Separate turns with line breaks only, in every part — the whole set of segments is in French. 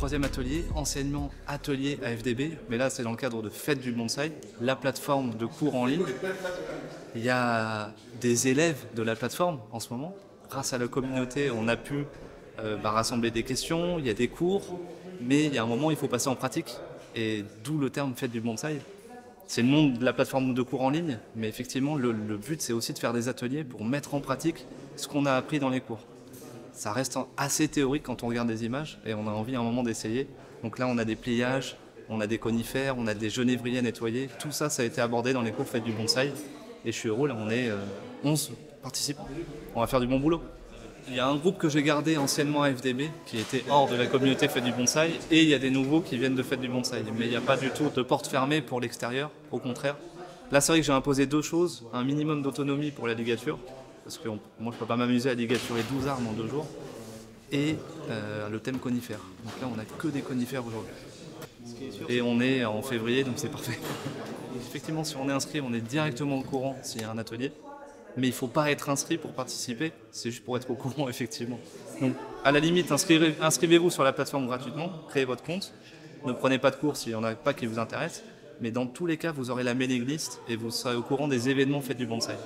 troisième atelier, enseignement atelier à FDB, mais là c'est dans le cadre de Fête du Bonsaï, la plateforme de cours en ligne. Il y a des élèves de la plateforme en ce moment. Grâce à la communauté, on a pu rassembler des questions, il y a des cours, mais il y a un moment il faut passer en pratique, et d'où le terme Fête du Bonsaï. C'est le nom de la plateforme de cours en ligne, mais effectivement le but c'est aussi de faire des ateliers pour mettre en pratique ce qu'on a appris dans les cours. Ça reste assez théorique quand on regarde des images et on a envie à un moment d'essayer. Donc là on a des pliages, on a des conifères, on a des genévriers nettoyés. Tout ça, ça a été abordé dans les cours Fête du Bonsaï. Et je suis heureux, là on est 11 participants. On va faire du bon boulot. Il y a un groupe que j'ai gardé anciennement à FDB qui était hors de la communauté Fête du Bonsaï et il y a des nouveaux qui viennent de Fête du Bonsaï. Mais il n'y a pas du tout de porte fermée pour l'extérieur, au contraire. Là c'est vrai que j'ai imposé deux choses, un minimum d'autonomie pour la ligature, parce que moi je ne peux pas m'amuser à ligaturer 12 arbres en 2 jours, et le thème conifère. Donc là on n'a que des conifères aujourd'hui. Et on est en février donc c'est parfait. Effectivement si on est inscrit on est directement au courant s'il y a un atelier. Mais il ne faut pas être inscrit pour participer, c'est juste pour être au courant effectivement. Donc à la limite, inscrivez-vous sur la plateforme gratuitement, créez votre compte, ne prenez pas de cours s'il n'y en a pas qui vous intéressent, mais dans tous les cas, vous aurez la mailing list et vous serez au courant des événements Fête du Bonsaï.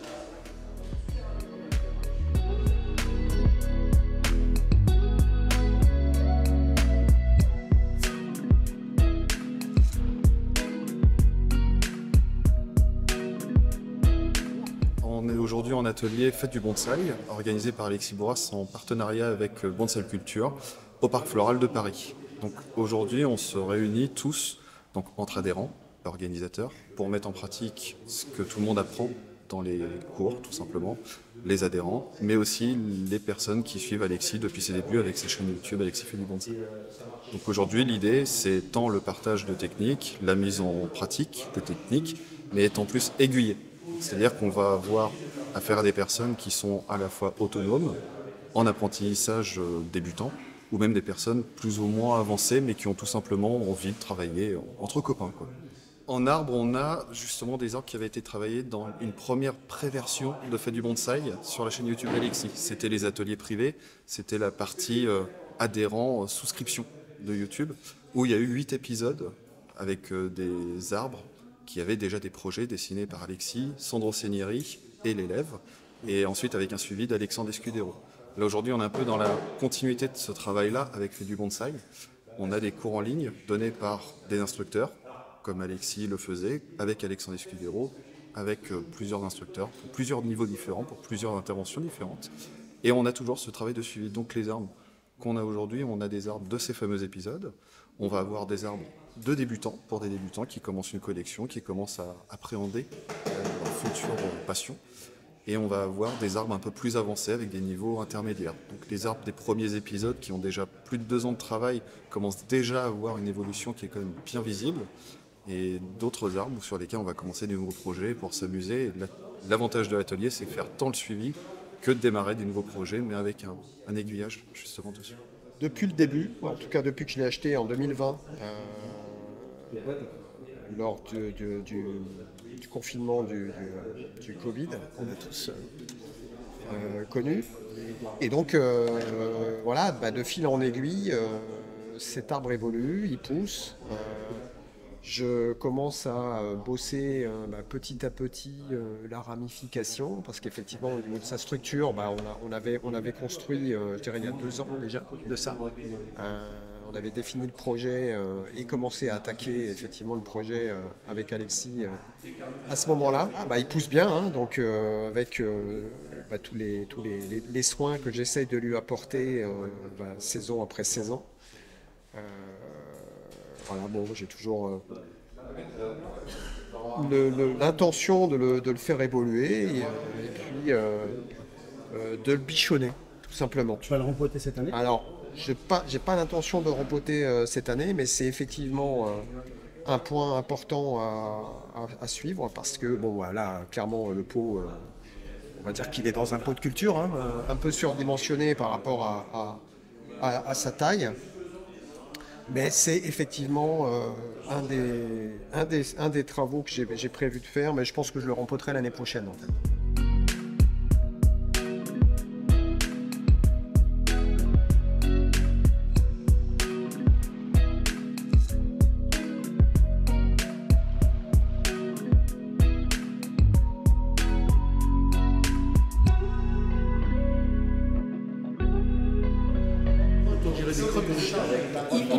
On est aujourd'hui en atelier Fête du Bonsaï, organisé par Alexis Bourras en partenariat avec Bonsaï Culture au Parc Floral de Paris. Donc aujourd'hui, on se réunit tous, donc entre adhérents, organisateurs, pour mettre en pratique ce que tout le monde apprend dans les cours, tout simplement, les adhérents, mais aussi les personnes qui suivent Alexis depuis ses débuts avec sa chaîne YouTube Alexis fait du Bonsaï. Donc aujourd'hui, l'idée, c'est tant le partage de techniques, la mise en pratique des techniques, mais étant plus aiguillé. C'est-à-dire qu'on va avoir affaire à des personnes qui sont à la fois autonomes, en apprentissage débutant, ou même des personnes plus ou moins avancées, mais qui ont tout simplement envie de travailler entre copains, quoi. En arbre, on a justement des arbres qui avaient été travaillés dans une première pré-version de Fête du Bonsaï sur la chaîne YouTube Alexis. C'était les ateliers privés, c'était la partie adhérents, souscription de YouTube, où il y a eu 8 épisodes avec des arbres qui avaient déjà des projets dessinés par Alexis, Sandro Senieri et l'élève, et ensuite avec un suivi d'Alexandre Escudero. Là aujourd'hui on est un peu dans la continuité de ce travail-là avec Fête du Bonsaï. On a des cours en ligne donnés par des instructeurs, comme Alexis le faisait, avec Alexandre Escudero, avec plusieurs instructeurs, pour plusieurs niveaux différents, pour plusieurs interventions différentes. Et on a toujours ce travail de suivi. Donc les arbres qu'on a aujourd'hui, on a des arbres de ces fameux épisodes. On va avoir des arbres de débutants, pour des débutants qui commencent une collection, qui commencent à appréhender leur future passion. Et on va avoir des arbres un peu plus avancés avec des niveaux intermédiaires. Donc les arbres des premiers épisodes qui ont déjà plus de 2 ans de travail commencent déjà à avoir une évolution qui est quand même bien visible. Et d'autres arbres sur lesquels on va commencer des nouveaux projets pour s'amuser. L'avantage de l'atelier, c'est faire tant le suivi que de démarrer des nouveaux projets, mais avec un aiguillage justement dessus.
Depuis le début, en tout cas depuis que je l'ai acheté en 2020, lors du confinement du Covid, qu'on a tous connu. Et donc, voilà, de fil en aiguille, cet arbre évolue, il pousse. Je commence à bosser petit à petit la ramification, parce qu'effectivement, au niveau de sa structure, on avait construit, je dirais il y a 2 ans déjà de ça. On avait défini le projet et commencé à attaquer effectivement le projet avec Alexis à ce moment-là. Il pousse bien, hein, donc avec tous les soins que j'essaye de lui apporter saison après saison. Voilà, bon, j'ai toujours l'intention de le faire évoluer et puis de le bichonner, tout simplement.
Tu vas le rempoter cette année?
Alors, j'ai pas l'intention de le rempoter cette année, mais c'est effectivement un point important à suivre parce que, bon, voilà, clairement, le pot, on va dire qu'il est dans un pot de culture, hein, un peu surdimensionné par rapport à sa taille. Mais c'est effectivement un des travaux que j'ai prévu de faire, mais je pense que je le rempoterai l'année prochaine en fait.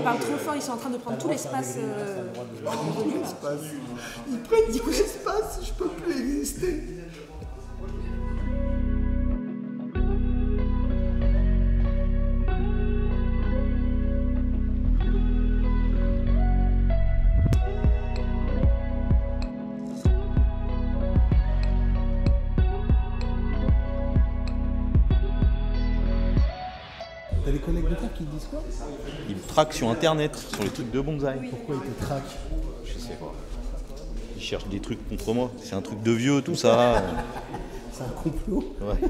ils parlent trop fort, ils sont en train de prendre tout l'espace.
Ils prennent tout l'espace, je peux plus exister.
T'as des collègues de terre qui te disent quoi?
Ils me traquent sur internet, sur les trucs de bonsaï.
Pourquoi ils te traquent?
Je sais pas. Ils cherchent des trucs contre moi. C'est un truc de vieux, tout ça.
C'est un complot?
Ouais.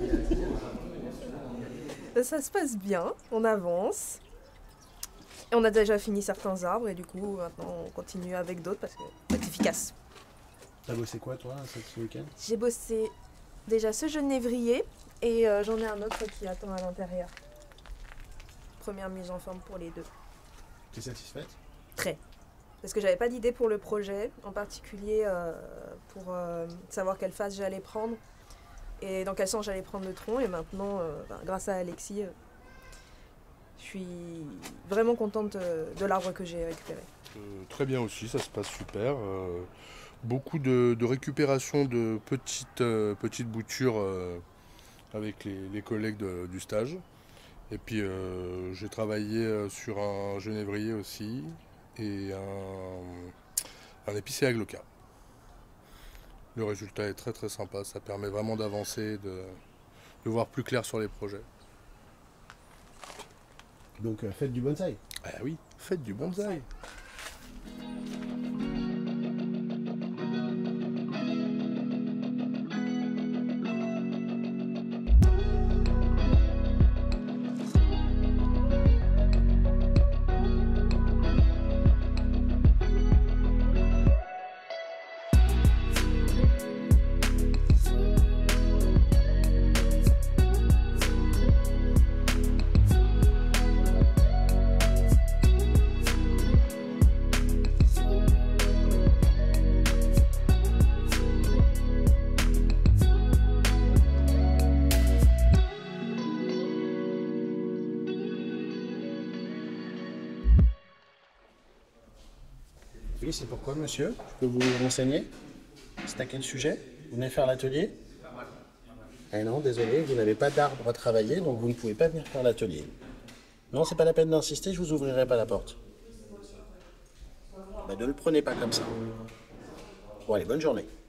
Ça se passe bien, on avance. Et on a déjà fini certains arbres et du coup maintenant on continue avec d'autres parce que c'est efficace.
T'as bossé quoi toi ce week-end?
J'ai bossé déjà ce genévrier et j'en ai un autre qui attend à l'intérieur. Première mise en forme pour les deux.
T'es satisfaite?
Très. Parce que j'avais pas d'idée pour le projet, en particulier pour savoir quelle phase j'allais prendre et dans quel sens j'allais prendre le tronc. Et maintenant, grâce à Alexis, je suis vraiment contente de l'arbre que j'ai récupéré.
Très bien aussi, ça se passe super. Beaucoup de récupération de petites boutures avec les collègues du stage. Et puis j'ai travaillé sur un genévrier aussi et un épicé à glauca. Le résultat est très très sympa, ça permet vraiment d'avancer, de voir plus clair sur les projets.
Donc faites du bonsaï.
Ah oui, faites du bonsaï.
Oui, c'est pourquoi, monsieur? Je peux vous renseigner? C'est à quel sujet? Vous venez faire l'atelier? Eh non, désolé, vous n'avez pas d'arbre à travailler, donc vous ne pouvez pas venir faire l'atelier. Non, c'est pas la peine d'insister, je vous ouvrirai pas la porte. Ne le prenez pas comme ça. Bon, allez, bonne journée.